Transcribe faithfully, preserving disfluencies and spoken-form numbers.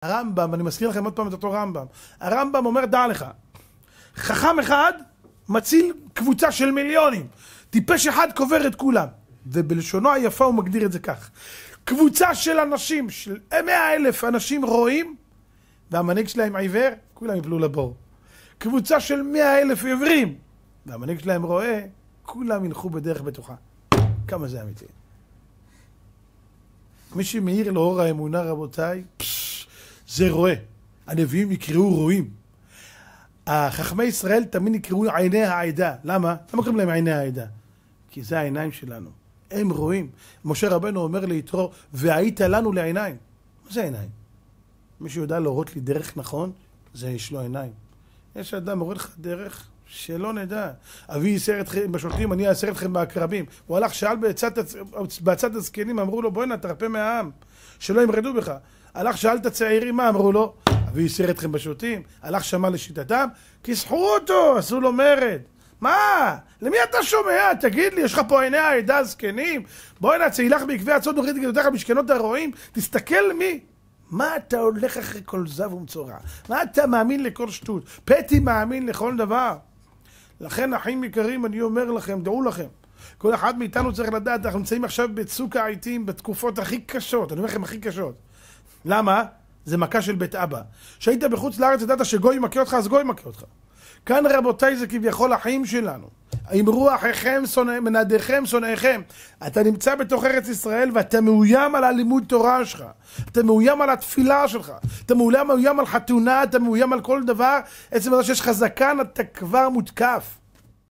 הרמב"ם, אני מזכיר לכם עוד פעם את אותו רמב"ם. הרמב"ם אומר, דע לך, חכם אחד מציל קבוצה של מיליונים. טיפש אחד קובר את כולם. ובלשונו היפה הוא מגדיר את זה כך. קבוצה של אנשים, של מאה אלף אנשים רואים, והמנהיג שלהם עיוור, כולם יפלו לבור. קבוצה של מאה אלף עיוורים, והמנהיג שלהם רואה, כולם ילכו בדרך בטוחה. כמה זה אמיתי. מי שמאיר לאור האמונה, רבותיי, פש, זה רואה. הנביאים יקראו רואים. החכמי ישראל תמיד יקראו עיני העדה. למה? למה קוראים להם עיני העדה? כי זה העיניים שלנו. הם רואים. משה רבנו אומר ליתרו, והיית לנו לעיניים. מה זה עיניים? מי שיודע להורות לי דרך נכון, זה יש לו עיניים. יש אדם מורד לך דרך שלא נדע. אבי יסר אתכם בשוטים, אני אעשר אתכם בעקרבים. הוא הלך, שאל בצד, בצד הזקנים, אמרו לו, בואי נא, תרפה מהעם, שלא ימרדו בך. הלך, שאל את הצעירים, מה אמרו לו? אבי יסר אתכם בשוטים. הלך, שמע לשיטתם, כיסחו אותו, עשו לו מרד. מה? למי אתה שומע? תגיד לי, יש לך פה עיני העדה הזקנים? בואי נא, צאילך בעקבי הצוד נוריד גדותיך משכנות הרועים, תסתכל מי. מה אתה הולך אחרי כל זב ומצורע? מה אתה מאמין לכל שטות? פתי מאמין לכל דבר. לכן, אחים יקרים, אני אומר לכם, דעו לכם, כל אחד מאיתנו צריך לדעת, אנחנו נמצאים עכשיו בצוק העיתים, בתקופות הכי קשות, אני אומר לכם הכי קשות. למה? זה מכה של בית אבא. שהיית בחוץ לארץ, ידעת שגוי מכה אותך, אז גוי מכה אותך. כאן רבותיי זה כביכול החיים שלנו. אמרו אחיכם, מנעדיכם, שונאיכם. אתה נמצא בתוך ארץ ישראל ואתה מאוים על הלימוד תורה שלך. אתה מאוים על התפילה שלך. אתה מאוים, מאוים על חתונה, אתה מאוים על כל דבר. עצם הזה שיש לך זקן, אתה כבר מותקף.